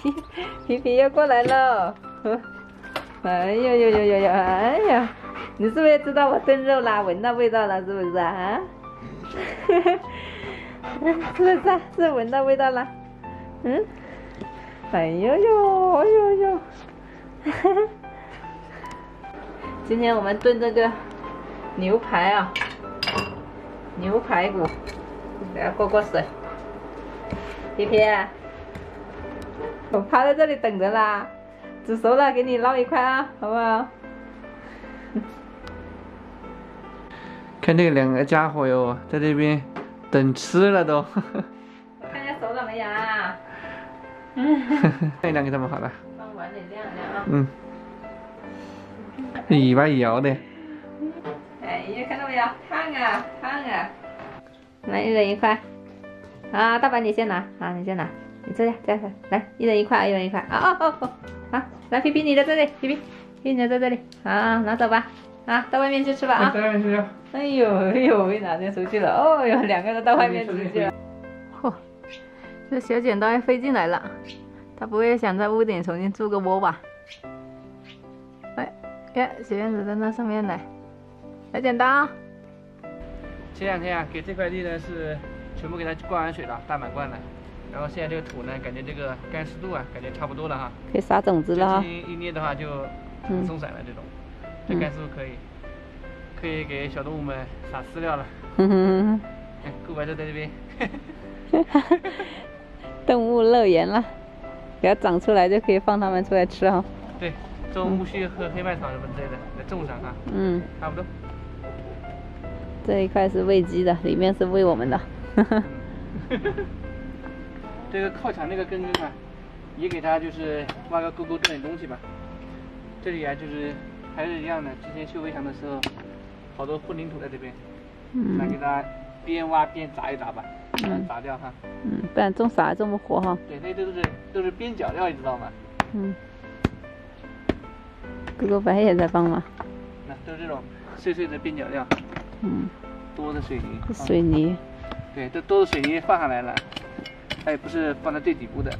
皮皮又过来了。哎呦呦呦呦呦！哎呀，你是不是也知道我炖肉啦？闻到味道了是不是啊？是不是？是闻到味道了？嗯？哎呦呦！哎呦呦！今天我们炖这个牛排啊，牛排骨，给它过水。皮皮，我趴在这里等着啦。煮熟了给你捞一块啊，好不好？ 看这两个家伙哟，在这边等吃了都。 我看一下熟了没有啊？ 晾一晾给他们好了。 放碗里晾晾啊。 嗯。尾巴摇的。 哎呀，看到没有？烫啊，烫啊！来，一人一块。啊，大白你先拿啊，你先拿。你这样，来，一人一块，一人一块。啊哦哦。好，来皮皮你的这里，皮皮你的在这里，好，拿走吧，啊，到外面去吃吧啊。 到外面去。 哎呦哎呦，被拿出去了，哦哟，两个都到外面出去了。嚯，这小剪刀也飞进来了，他不会想在屋顶重新筑个窝吧？哎，看小燕子在那上面呢，小剪刀。 前两天啊，给这块地呢是全部给它灌完水了，大满贯了。然后现在这个土呢，感觉这个干湿度啊，感觉差不多了哈， 可以撒种子了哈。 一捏的话就很松散了，这种，这干湿度可以给小动物们撒饲料了。哎，顾白就在这边。 动物乐园了，给它长出来就可以放它们出来吃哈。 对，种苜蓿和黑麦草什么之类的，来种上哈。差不多。 这一块是喂鸡的，里面是喂我们的。 这个靠墙那个根啊，也给它就是挖个沟沟种点东西吧。这里啊就是还是一样的，之前修围墙的时候，好多混凝土在这边，那给它边挖边砸一砸吧，把它砸掉哈。 不然种啥也种不活哈。 对，那都是边角料，你知道吗？ 哥哥白也在帮忙。 那都是这种碎碎的边角料。多的水泥。 水泥。 对，这多的水泥放上来了。它也不是放在最底部的。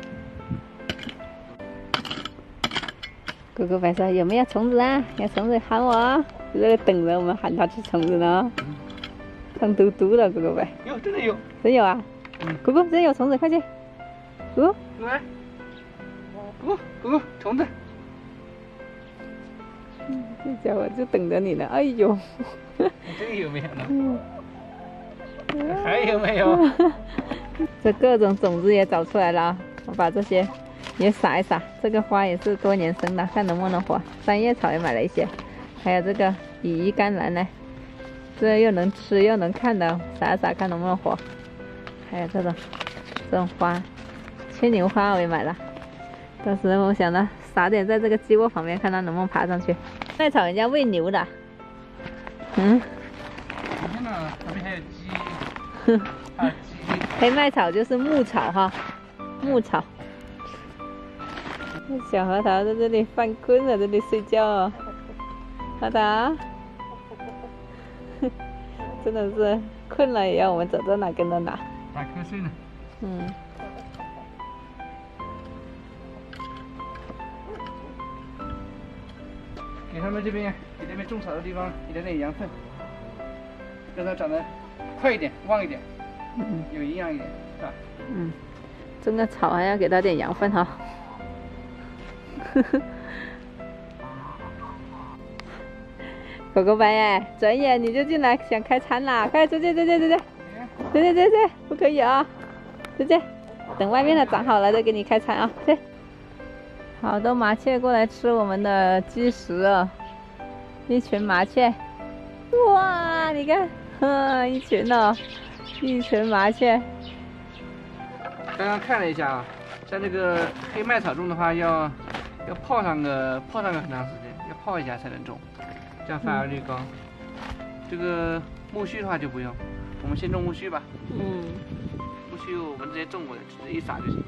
哥哥白说有没有虫子啊？有虫子喊我啊！就在这等着我们喊他吃虫子呢。胖嘟嘟的哥哥白。 哟，真的有。 真有啊！哥哥真有虫子，快去！哥哥， 来，哥哥，虫子。 这家伙就等着你呢。哎呦！ 这有没有呢？还有没有？ 这各种种子也找出来了，我把这些也撒一撒。这个花也是多年生的，看能不能活。三叶草也买了一些，还有这个羽衣甘蓝呢，这又能吃又能看的，撒一撒看能不能活。还有这种花，牵牛花我也买了，到时候我想着撒点在这个鸡窝旁边，看它能不能爬上去。麦草人家喂牛的， 你看呢，旁边还有鸡。 黑麦草就是牧草哈，牧草。小核桃在这里犯困了，这里睡觉哦。核桃，真的是困了也要我们走到哪跟到哪。 打瞌睡呢。给他们这边种草的地方给点羊粪，让它长得快一点、旺一点。有营养一点，是吧？ 种个草还要给它点养分哈。狗狗白哎，转眼你就进来想开餐啦！快出去，不可以啊！出去，等外面的长好了再给你开餐啊！去。好多麻雀过来吃我们的鸡食啊，一群麻雀。哇，你看，一群哦。一群麻雀。 刚刚看了一下啊，像这个黑麦草种的话，要泡上个很长时间，要泡一下才能种，这样反而率高。这个苜蓿的话就不用，我们先种苜蓿吧。苜蓿我们之前种过的，直接一撒就行。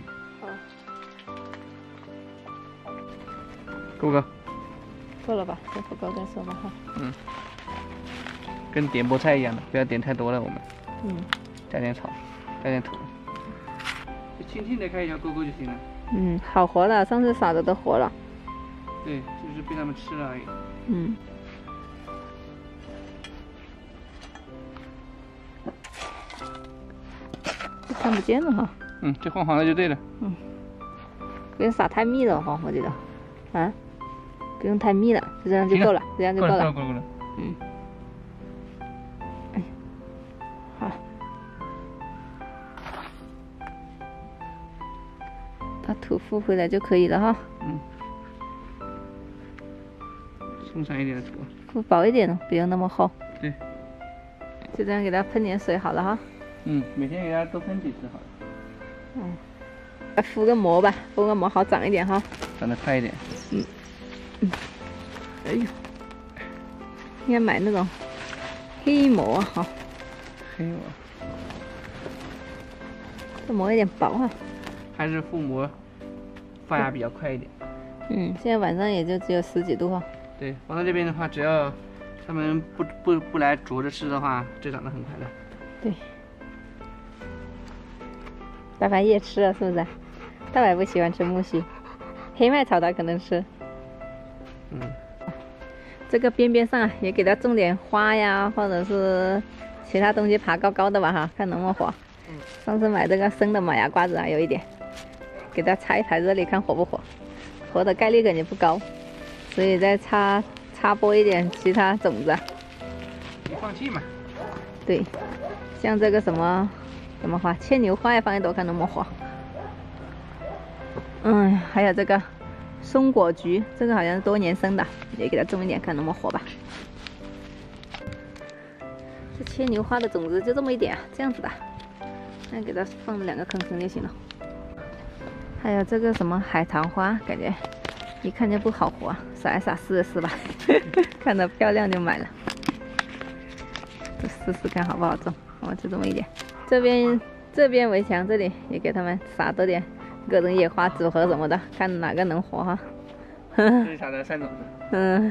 够不够？ 够了吧？先不够再说吧哈。 跟点菠菜一样的，不要点太多了我们。加点草，加点土。 轻轻的开一条沟沟就行了。 嗯，好活了，上次撒的都活了。 对，就是被它们吃了而已。 嗯。看不见了哈。 嗯，这黄黄的就对了。 嗯。不用撒太密了哈，我觉得。啊？不用太密了，就这样就够了，这样就够了。 够了。 嗯。哎，好。把土覆回来就可以了哈。 嗯。松散一点的土。 铺薄一点的，不用那么厚。 对。 就这样给它喷点水好了哈。 嗯，每天给它多喷几次好了。 嗯。敷个膜吧，敷个膜好长一点哈。 长得快一点。 嗯。嗯。哎呦，应该买那种黑膜哈。 黑膜。 这膜有点薄啊。 还是覆膜发芽比较快一点。 嗯，现在晚上也就只有10几度哈。 对，放到这边的话，只要它们不来啄着吃的话，就长得很快的。 对。大白叶吃了是不是？大白不喜欢吃苜蓿，黑麦草它可能吃。 嗯。 这个边边上啊，也给它种点花呀，或者是其他东西爬高高的吧哈，看能不能活。上次买这个生的马牙瓜子啊，有一点，给它插一排这里看活不活，活的概率感觉不高，所以再插播一点其他种子。 别放弃嘛。 对，像这个什么花，牵牛花也放一朵看能不能活。嗯，还有这个松果菊，这个好像是多年生的，也给它种一点看能不能活吧。这牵牛花的种子就这么一点啊，这样子的。那给它放2个坑坑就行了。还有这个什么海棠花，感觉一看就不好活，撒一撒试试吧，看着漂亮就买了。试试看好不好种，就这么一点。这边围墙这里也给他们撒多点各种野花组合什么的，看哪个能活哈。 这里撒的3种子。 嗯。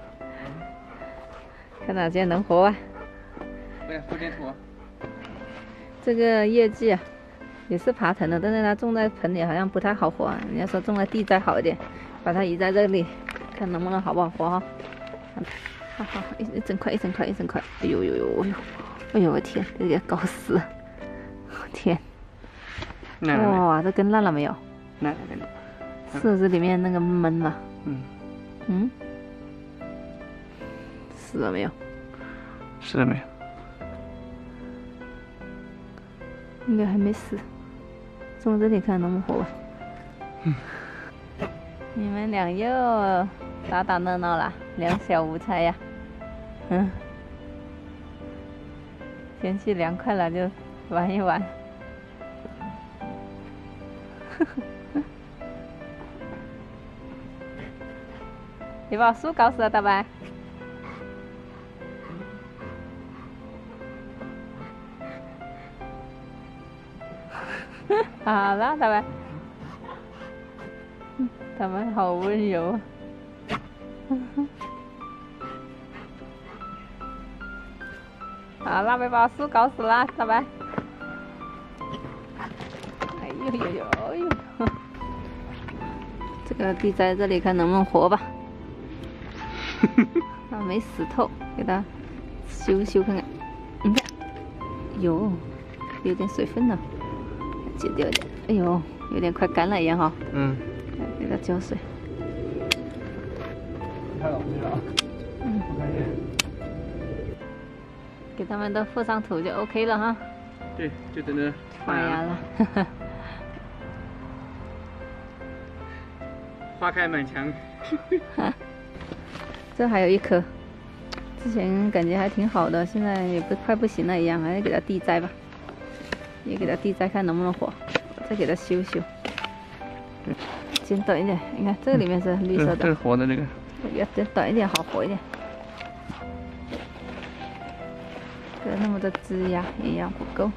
看哪些能活吧。 对，敷点土。 这个叶蓟啊，也是爬藤的，但是它种在盆里好像不太好活啊。人家说种在地栽好一点，把它移在这里，看能不能好不好活哈。好，一整块。哎呦，哎呦我天，这个搞死！天！哇，这根烂了没有？ 烂了。 是里面那个闷了。嗯。死了没有？ 死了没有？ 应该还没死，种这里看能不能活吧。你们俩又打闹闹了，2小无猜呀。天气凉快了就玩一玩。你把树搞死了，大白。好了，大白。大白好温柔啊。好了，别把树搞死了，大白。哎呦！这个地在这里看能不能活吧。它没死透，给它修看看。你看，有点水分了。剪掉一点，哎呦，有点快干了一样哈。给它浇水。 太老实了。 给它们都覆上土就 OK 了哈。 对，就等着发芽了。 花开满墙。 这还有一棵，之前感觉还挺好的，现在也快不行了一样，还是给它地栽吧。也给它地栽看能不能活，再给它修。剪短一点，你看这个里面是绿色的， 这是活的这个。 要剪短一点，好活一点。这那么多枝芽，营养不够。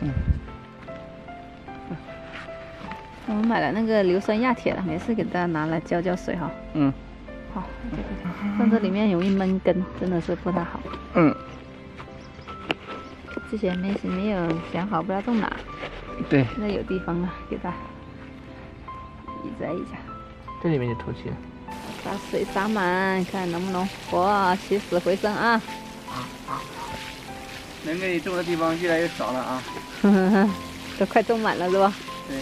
我们买了那个硫酸亚铁了，没事给大家拿来浇水哈。好，放这里面容易闷根，真的是不太好。 嗯。 之前没有想好，不知道种哪， 对， 那有地方啊，给它移栽一下， 这里面就透气了。 把水洒满，看能不能哇起死回生啊！ 能给你种的地方越来越少了啊。 都快种满了是吧？ 对。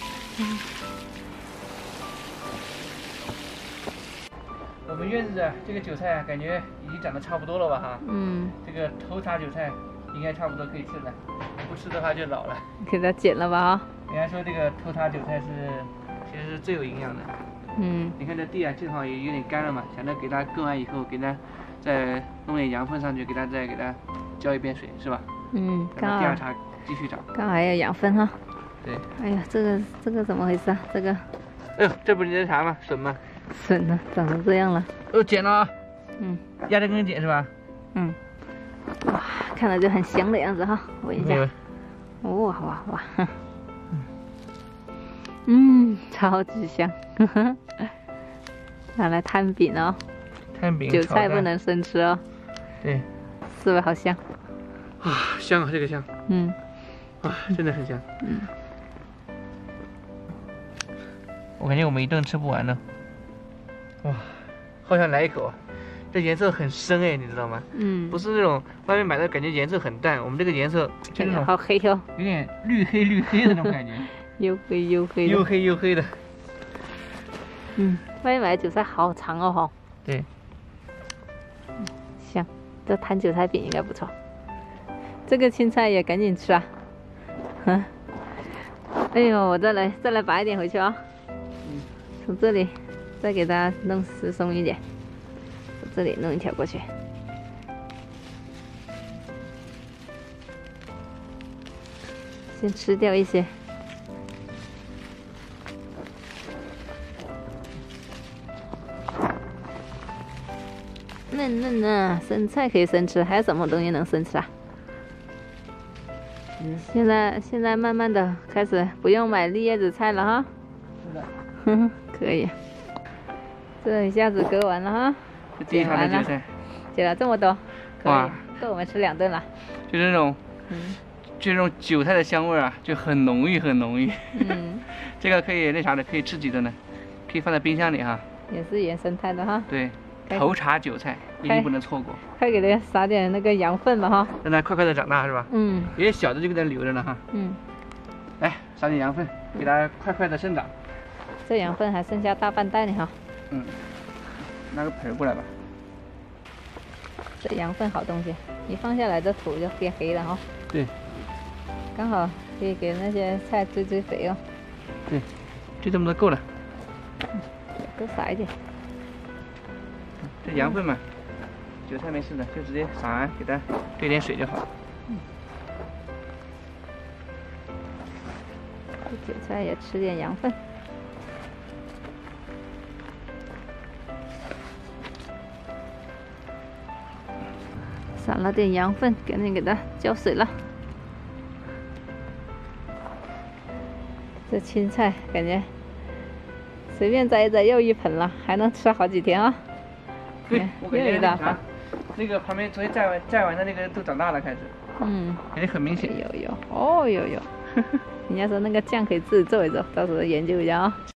我们院子的这个韭菜啊，感觉已经长得差不多了吧哈？ 嗯。 这个头茬韭菜应该差不多可以吃了，不吃的话就老了。 给它剪了吧啊！ 人家说这个头茬韭菜其实是最有营养的。 嗯。 你看这地啊，正好也有点干了嘛，想着给它耕完以后，给它再弄点羊粪上去，再给它浇一遍水，是吧？ 嗯， 让它第二茬继续长。 刚好还有养分哈。 对。 哎呀，这个怎么回事啊？这个。 哎呦，这不是你的啥吗？笋吗？ 笋呢，长成这样了。 哦，剪了啊。 嗯。 压着根剪是吧？ 嗯。哇，看着就很香的样子哈，闻一下。哇哇哇！超级香，拿来摊饼哦。 摊饼。 韭菜不能生吃哦。 对。 是不是好香？ 哇，香啊，这个香。 嗯。 哇，真的很香。 嗯。 我感觉我们一顿吃不完呢。哇，好想来一口啊！这颜色很深哎，你知道吗？嗯。不是那种外面买的感觉颜色很淡，我们这个颜色就那种好黑哦， 有点绿黑的那种感觉。 又黑又黑的。 又黑的。 外面买的韭菜好长哦哈。 对。 香，这摊韭菜饼应该不错。这个青菜也赶紧吃啊！哎呦，我再来拔一点回去啊！从这里再给它弄稀松一点，从这里弄一条过去。先吃掉一些。嫩啊，生菜可以生吃，还有什么东西能生吃啊？现在慢慢的开始不用买绿叶子菜了哈。是的。可以。这一下子割完了哈。 剪完了。 剪了这么多，可以够我们吃2顿了。 就这种，就这种韭菜的香味啊，就很浓郁。这个可以那啥的，可以吃几顿的，可以放在冰箱里哈。也是原生态的哈。对。头茬韭菜一定不能错过， 快给它撒点那个羊粪吧哈， 让它快快的长大是吧？有些小的就给它留着呢哈。来撒点羊粪，给它快快的生长。 这羊粪还剩下大半袋呢哈。 拿个盆过来吧。 这羊粪好东西，一放下来这土就变黑了哈。 对。 刚好可以给那些菜追肥哦。 对，就这么多够了。 多撒一点。 这羊粪嘛，韭菜没事的，就直接撒完，给它兑点水就好。 这韭菜也吃点羊粪。撒了点羊粪，赶紧给它浇水了。这青菜感觉随便摘一摘又一盆了，还能吃好几天啊！ 对，我感觉那个旁边昨天摘完的那个都长大了，开始。感觉很明显。 有，人家说那个酱可以自己做一做，到时候研究一下啊。